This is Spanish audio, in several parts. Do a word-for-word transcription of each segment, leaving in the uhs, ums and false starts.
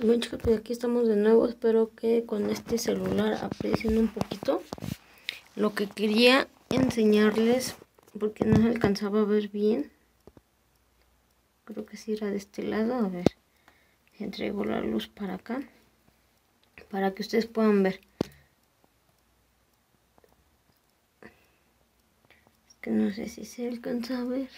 Bueno chicos, pues aquí estamos de nuevo. Espero que con este celular aprecien un poquito. Lo que quería enseñarles, porque no se alcanzaba a ver bien. Creo que sí era de este lado. A ver, entrego la luz para acá, para que ustedes puedan ver. Es que no sé si se alcanza a ver.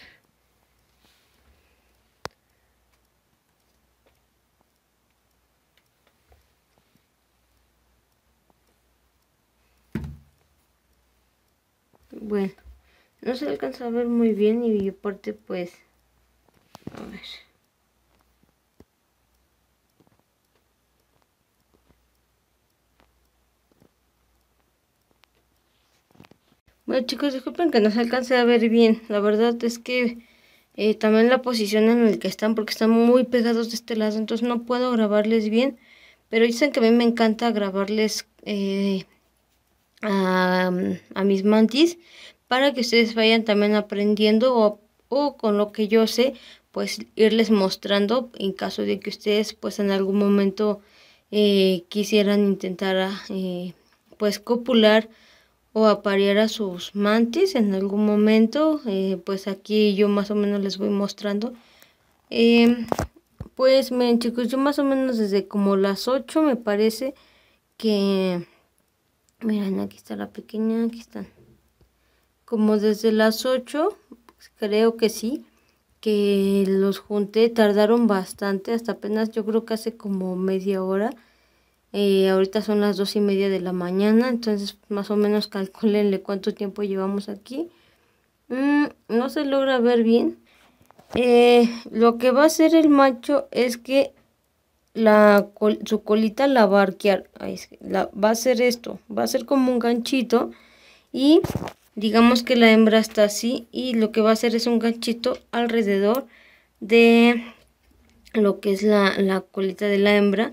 Bueno, no se alcanza a ver muy bien y aparte pues, a ver. Bueno chicos, disculpen que no se alcance a ver bien. La verdad es que eh, también la posición en la que están, porque están muy pegados de este lado, entonces no puedo grabarles bien. Pero dicen que a mí me encanta grabarles eh, a, a mis mantis, para que ustedes vayan también aprendiendo o, o con lo que yo sé, pues irles mostrando en caso de que ustedes pues en algún momento eh, quisieran intentar eh, pues copular o aparear a sus mantis en algún momento. Eh, pues aquí yo más o menos les voy mostrando. Eh, pues miren chicos, yo más o menos desde como las ocho me parece que... Miren, aquí está la pequeña, aquí están. Como desde las ocho, pues creo que sí, que los junté, tardaron bastante, hasta apenas yo creo que hace como media hora. Eh, ahorita son las dos y media de la mañana, entonces más o menos calcúlenle cuánto tiempo llevamos aquí. Mm, no se logra ver bien. Eh, lo que va a hacer el macho es que la col su colita la va a arquear. Ahí, la, va a hacer esto, va a ser como un ganchito y digamos que la hembra está así y lo que va a hacer es un ganchito alrededor de lo que es la, la colita de la hembra.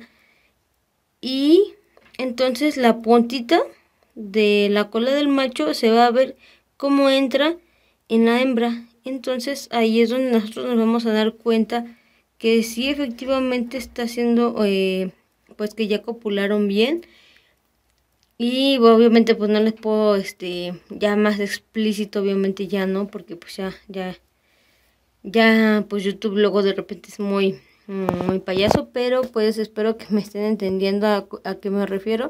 Y entonces la puntita de la cola del macho se va a ver cómo entra en la hembra. Entonces ahí es donde nosotros nos vamos a dar cuenta que sí efectivamente está haciendo, eh, pues que ya copularon bien. Y obviamente pues no les puedo, este, ya más explícito obviamente ya no, porque pues ya, ya, ya pues YouTube luego de repente es muy... muy payaso, pero pues espero que me estén entendiendo a, a qué me refiero.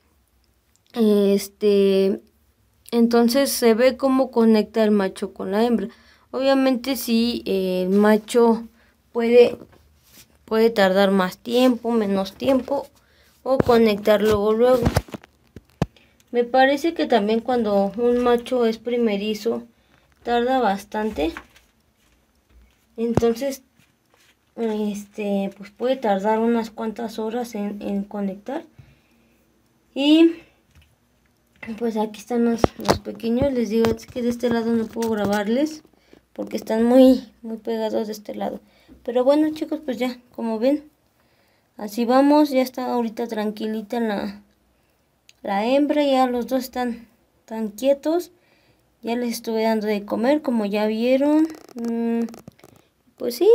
Este, entonces se ve cómo conecta el macho con la hembra. Obviamente si sí, el macho puede, puede tardar más tiempo, menos tiempo, o conectar luego luego. Me parece que también cuando un macho es primerizo tarda bastante. Entonces este pues puede tardar unas cuantas horas en, en conectar. Y pues aquí están los, los pequeños. Les digo, es que de este lado no puedo grabarles porque están muy muy pegados de este lado. Pero bueno chicos, pues ya como ven, así vamos. Ya está ahorita tranquilita la, la hembra. Ya los dos están tan quietos. Ya les estuve dando de comer, como ya vieron. Mm, pues sí.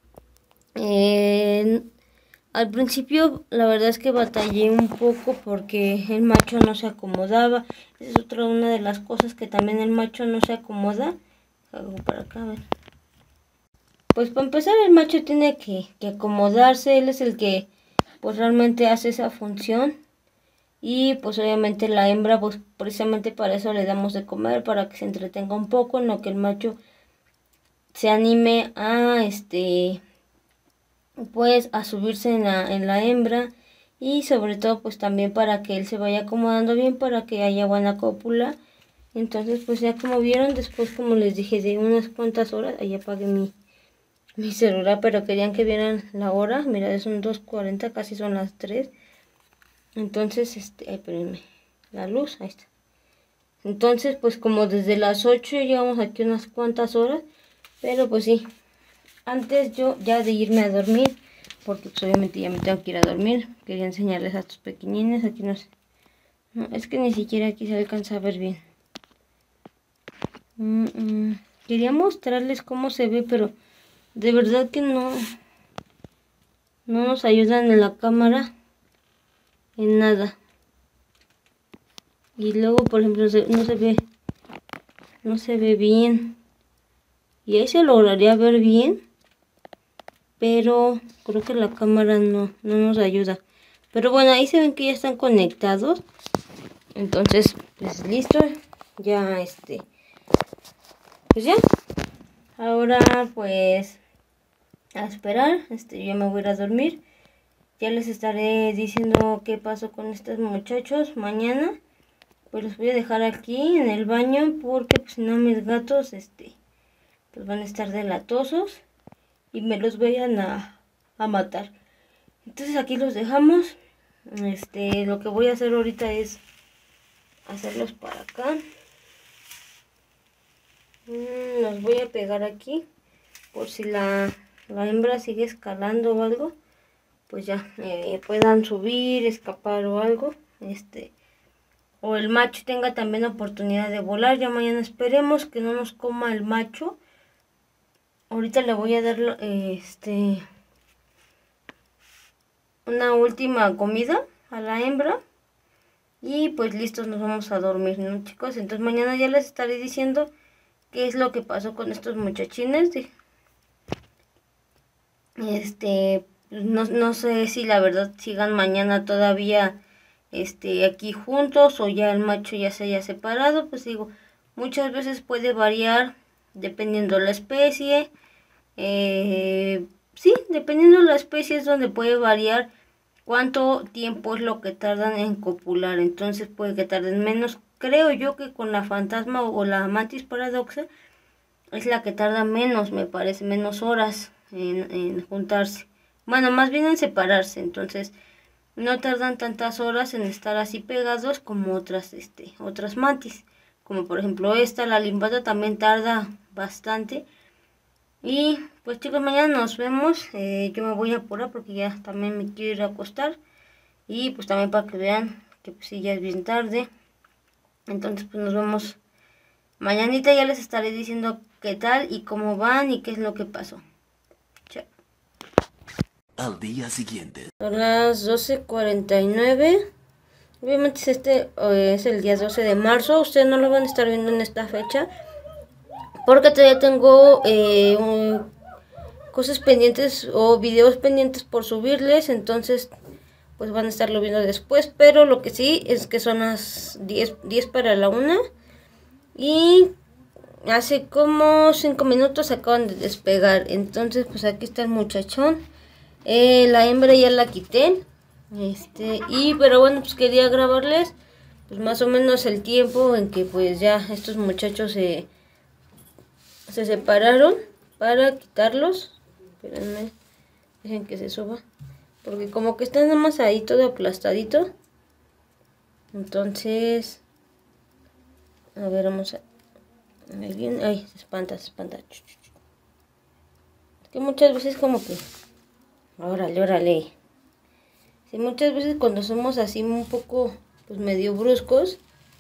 Eh, al principio la verdad es que batallé un poco porque el macho no se acomodaba. Esa es otra una de las cosas, que también el macho no se acomoda. Hago para acá, a ver. Pues para empezar el macho tiene que, que acomodarse. Él es el que pues realmente hace esa función. Y pues obviamente la hembra pues precisamente para eso le damos de comer, para que se entretenga un poco, en lo que el macho se anime a este pues a subirse en la, en la hembra. Y sobre todo pues también para que él se vaya acomodando bien, para que haya buena cópula. Entonces pues ya como vieron, después como les dije de unas cuantas horas, ahí apagué mi, mi celular, pero querían que vieran la hora. Mira, son dos cuarenta, casi son las tres. Entonces este, ay, espérenme, la luz, ahí está. Entonces pues como desde las ocho llevamos aquí unas cuantas horas. Pero pues sí, antes yo ya de irme a dormir, porque pues obviamente ya me tengo que ir a dormir, quería enseñarles a estos pequeñines. Aquí no sé, no, es que ni siquiera aquí se alcanza a ver bien. Mm -mm. Quería mostrarles cómo se ve, pero de verdad que no, no nos ayudan en la cámara en nada. Y luego, por ejemplo, se, no se ve, no se ve bien. Y ahí se lograría ver bien, pero creo que la cámara no, no nos ayuda. Pero bueno, ahí se ven que ya están conectados. Entonces, pues listo. Ya este, pues ya. Ahora pues a esperar. Este, yo me voy a ir a dormir. Ya les estaré diciendo qué pasó con estos muchachos mañana. Pues los voy a dejar aquí en el baño porque pues, si no mis gatos este pues van a estar delatosos y me los vayan a, a matar. Entonces aquí los dejamos. Este, lo que voy a hacer ahorita es hacerlos para acá. Mm, los voy a pegar aquí por si la, la hembra sigue escalando o algo, pues ya eh, puedan subir, escapar o algo. Este, o el macho tenga también oportunidad de volar. Ya mañana esperemos que no nos coma el macho. Ahorita le voy a dar eh, este una última comida a la hembra y pues listos, nos vamos a dormir, ¿no, chicos? Entonces mañana ya les estaré diciendo qué es lo que pasó con estos muchachines. Este, no, no sé si la verdad sigan mañana todavía este aquí juntos o ya el macho ya se haya separado. Pues digo, muchas veces puede variar dependiendo la especie. Eh, sí, dependiendo la especie es donde puede variar cuánto tiempo es lo que tardan en copular. Entonces puede que tarden menos. Creo yo que con la fantasma o la mantis paradoxa es la que tarda menos, me parece, menos horas en, en juntarse. Bueno, más bien en separarse. Entonces no tardan tantas horas en estar así pegados como otras, este, otras mantis. Como por ejemplo esta, la limbata, también tarda bastante. Y pues chicos, mañana nos vemos. Eh, yo me voy a apurar porque ya también me quiero ir a acostar. Y pues también para que vean que pues sí, ya es bien tarde. Entonces pues nos vemos mañanita. Ya les estaré diciendo qué tal y cómo van y qué es lo que pasó. Chao. Al día siguiente. Son las doce cuarenta y nueve. Obviamente este eh, es el día doce de marzo. Ustedes no lo van a estar viendo en esta fecha, porque todavía tengo eh, un, cosas pendientes o videos pendientes por subirles. Entonces pues van a estarlo viendo después. Pero lo que sí es que son las diez, diez para la una. Y hace como cinco minutos acaban de despegar. Entonces pues aquí está el muchachón. Eh, la hembra ya la quité. Este, y pero bueno, pues quería grabarles pues más o menos el tiempo en que pues ya estos muchachos se, se separaron para quitarlos. Espérenme, dejen que se suba, porque como que están nada más ahí todo aplastadito. Entonces, a ver, vamos a... Alguien, ay, se espanta, se espanta. Es que muchas veces como que... Órale, órale. Sí, muchas veces cuando somos así un poco, pues medio bruscos,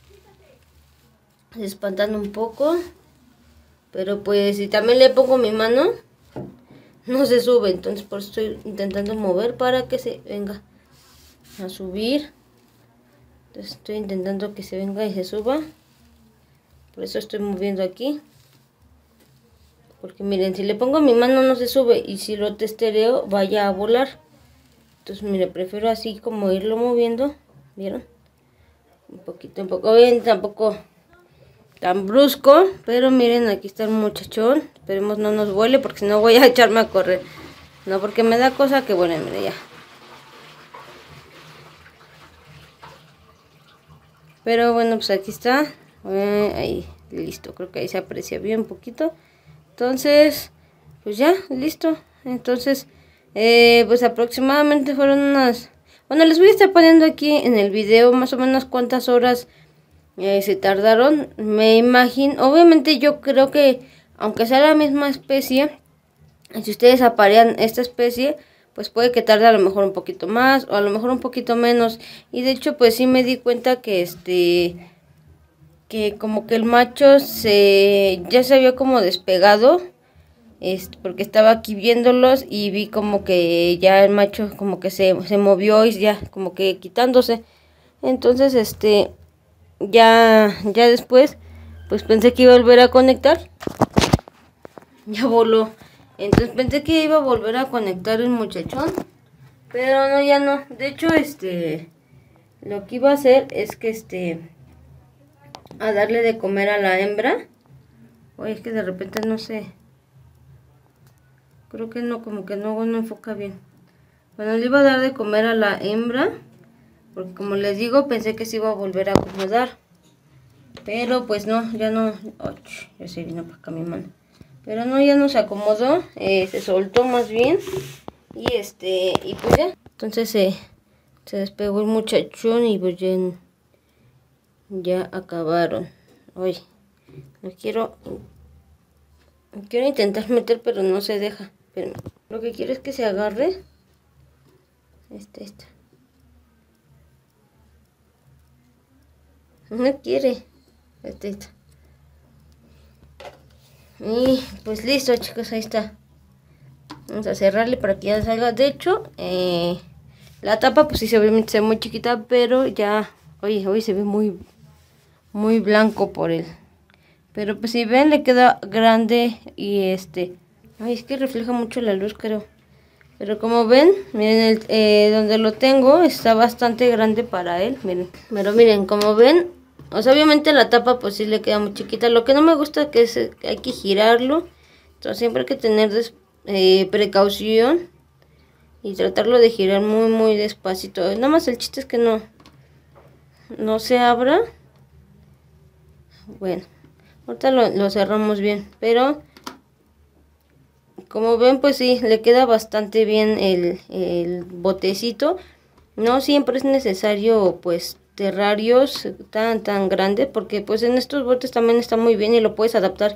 se espantan un poco. Pero pues si también le pongo mi mano, no se sube. Entonces por eso estoy intentando mover para que se venga a subir. Entonces estoy intentando que se venga y se suba. Por eso estoy moviendo aquí. Porque miren, si le pongo mi mano no se sube. Y si lo testereo, vaya a volar. Entonces, mire, prefiero así como irlo moviendo. ¿Vieron? Un poquito, un poco bien, tampoco tan brusco. Pero miren, aquí está el muchachón. Esperemos no nos vuele, porque si no voy a echarme a correr. No, porque me da cosa que vuelen, mire ya. Pero bueno, pues aquí está. Eh, ahí, listo. Creo que ahí se aprecia bien un poquito. Entonces, pues ya, listo. Entonces... Eh, pues aproximadamente fueron unas... Bueno, les voy a estar poniendo aquí en el video más o menos cuántas horas eh, se tardaron. Me imagino, obviamente yo creo que aunque sea la misma especie, si ustedes aparean esta especie, pues puede que tarde a lo mejor un poquito más o a lo mejor un poquito menos. Y de hecho pues sí me di cuenta que este... que como que el macho se ya se había como despegado. Este, porque estaba aquí viéndolos y vi como que ya el macho como que se, se movió y ya como que quitándose. Entonces este ya, ya después pues pensé que iba a volver a conectar. Ya voló. Entonces pensé que iba a volver a conectar el muchachón. Pero no, ya no. De hecho, este lo que iba a hacer es que este a darle de comer a la hembra. Oye, es que de repente no sé. Creo que no, como que no, no enfoca bien. Bueno, le iba a dar de comer a la hembra. Porque como les digo, pensé que se iba a volver a acomodar. Pero pues no, ya no. Oh, ya se vino para acá mi mano. Pero no, ya no se acomodó. Eh, se soltó más bien. Y este, y pues ya. Entonces eh, se despegó el muchachón y pues ya, ya acabaron. Oye, no quiero. Quiero intentar meter, pero no se deja. Pero lo que quiero es que se agarre. Este, este. No quiere. Este, este. Y pues listo, chicos, ahí está. Vamos a cerrarle para que ya salga. De hecho, eh, la tapa pues sí se ve, se ve muy chiquita, pero ya, oye, hoy se ve muy, muy blanco por él. Pero pues si ven, le queda grande y este... Ay, es que refleja mucho la luz, creo. Pero como ven, miren, el, eh, donde lo tengo está bastante grande para él, miren. Pero miren, como ven, o sea, obviamente la tapa pues sí le queda muy chiquita. Lo que no me gusta que es que hay que girarlo. Entonces siempre hay que tener eh, precaución y tratarlo de girar muy, muy despacito. Nada más el chiste es que no, no se abra. Bueno, ahorita lo, lo cerramos bien, pero... Como ven, pues sí, le queda bastante bien el, el botecito. No siempre es necesario, pues, terrarios tan, tan grandes, porque pues en estos botes también está muy bien y lo puedes adaptar.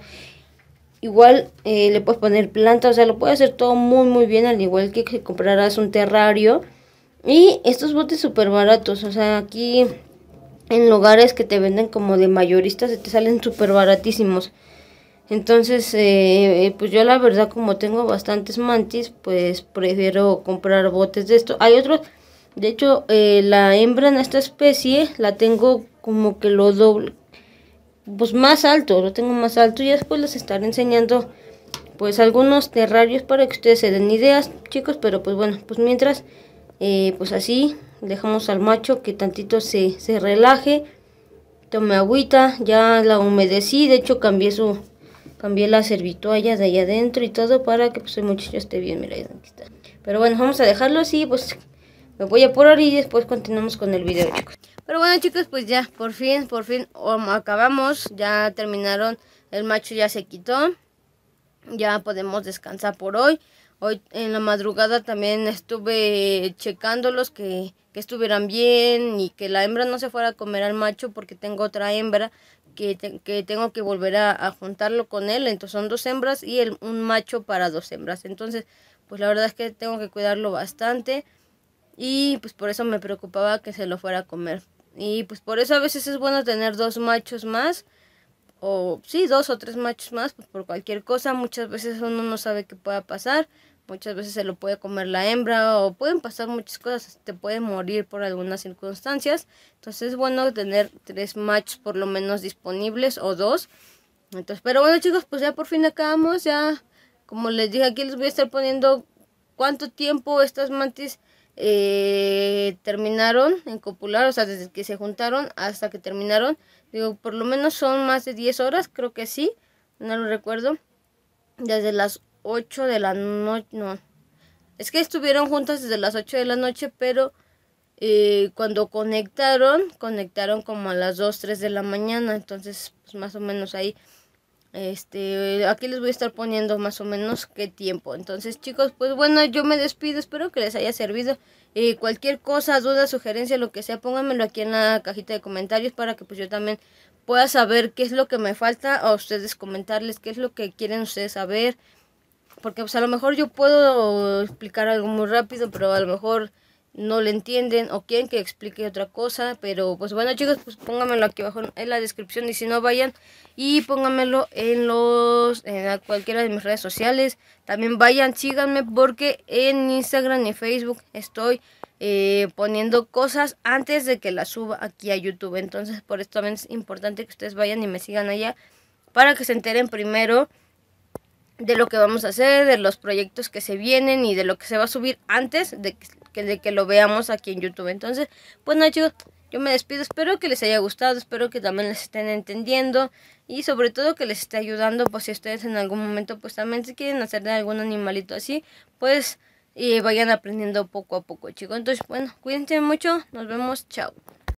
Igual eh, le puedes poner planta, o sea, lo puedes hacer todo muy, muy bien, al igual que que comprarás un terrario. Y estos botes súper baratos, o sea, aquí en lugares que te venden como de mayoristas, se te salen súper baratísimos. Entonces, eh, pues yo la verdad como tengo bastantes mantis, pues prefiero comprar botes de esto. Hay otros, de hecho, eh, la hembra en esta especie la tengo como que lo doble, pues más alto, lo tengo más alto. Y después les estaré enseñando pues algunos terrarios para que ustedes se den ideas, chicos. Pero pues bueno, pues mientras, eh, pues así, dejamos al macho que tantito se, se relaje. Tome agüita, ya la humedecí, de hecho cambié su... Cambié la servitoalla de allá adentro y todo para que pues el muchacho esté bien. Mira, aquí está. Pero bueno, vamos a dejarlo así, pues me voy a apurar y después continuamos con el video, chicos. Pero bueno, chicos, pues ya, por fin, por fin um, acabamos. Ya terminaron, el macho ya se quitó. Ya podemos descansar por hoy. Hoy en la madrugada también estuve checándolos que, que estuvieran bien y que la hembra no se fuera a comer al macho, porque tengo otra hembra que, te, que tengo que volver a, a juntarlo con él. Entonces son dos hembras y el, un macho para dos hembras. Entonces pues la verdad es que tengo que cuidarlo bastante y pues por eso me preocupaba que se lo fuera a comer. Y pues por eso a veces es bueno tener dos machos más. O sí, dos o tres machos más, pues por cualquier cosa. Muchas veces uno no sabe qué pueda pasar. Muchas veces se lo puede comer la hembra o pueden pasar muchas cosas. Te puede morir por algunas circunstancias. Entonces es bueno tener tres machos por lo menos disponibles o dos. Entonces, pero bueno, chicos, pues ya por fin acabamos. Ya, como les dije, aquí les voy a estar poniendo cuánto tiempo estas mantis eh, terminaron en copular. O sea, desde que se juntaron hasta que terminaron. Digo, por lo menos son más de diez horas, creo que sí, no lo recuerdo. Desde las ocho de la noche, no. Es que estuvieron juntas desde las ocho de la noche, pero eh, cuando conectaron, conectaron como a las dos, tres de la mañana. Entonces, pues más o menos ahí. Este, aquí les voy a estar poniendo más o menos qué tiempo. Entonces, chicos, pues bueno, yo me despido. Espero que les haya servido. Eh, cualquier cosa, duda, sugerencia, lo que sea, pónganmelo aquí en la cajita de comentarios para que pues yo también pueda saber qué es lo que me falta, a ustedes comentarles qué es lo que quieren ustedes saber. Porque pues a lo mejor yo puedo explicar algo muy rápido, pero a lo mejor no le entienden o quieren que explique otra cosa. Pero pues bueno, chicos, pues pónganmelo aquí abajo en la descripción, y si no, vayan y pónganmelo en los en cualquiera de mis redes sociales. También vayan, síganme, porque en Instagram y Facebook estoy eh, poniendo cosas antes de que las suba aquí a YouTube. Entonces por esto también es importante que ustedes vayan y me sigan allá, para que se enteren primero de lo que vamos a hacer, de los proyectos que se vienen y de lo que se va a subir antes de que, de que lo veamos aquí en YouTube. Entonces, pues nada, chicos, yo me despido. Espero que les haya gustado, espero que también les estén entendiendo y sobre todo que les esté ayudando. Pues si ustedes en algún momento pues también se quieren hacer de algún animalito así, pues y vayan aprendiendo poco a poco, chicos. Entonces, bueno, cuídense mucho, nos vemos, chao.